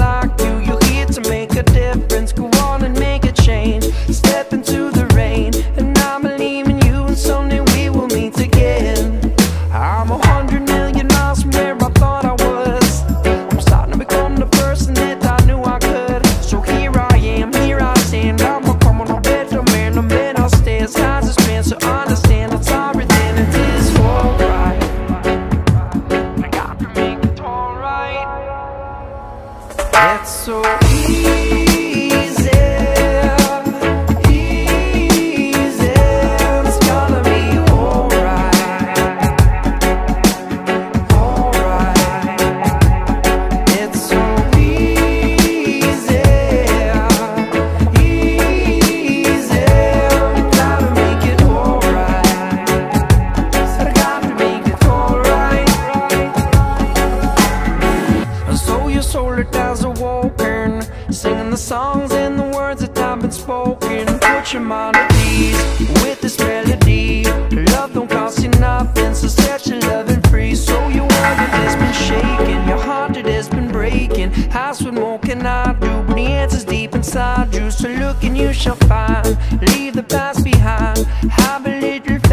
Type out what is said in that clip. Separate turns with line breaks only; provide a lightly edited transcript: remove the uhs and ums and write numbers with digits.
like you. You're here to make a difference. Go on and make a change. Step into the rain, and I believe in you, and someday we will meet again. I'm 100 million miles from where I thought I was. I'm starting to become the person that I knew I could. So here I am, here I stand. I'm a come on a better man, I'm in our stairs. How's this been? So understand I'm sorry then it is alright. I got to make it alright. It's so easy. As a walking, singing the songs and the words that have been spoken. Put your mind at ease with this melody. Love don't cost you nothing, so set your loving free. So your world has been shaking, your heart it has been breaking. Ask what more can I do, but the answer's deep inside you. So look and you shall find, leave the past behind, have a little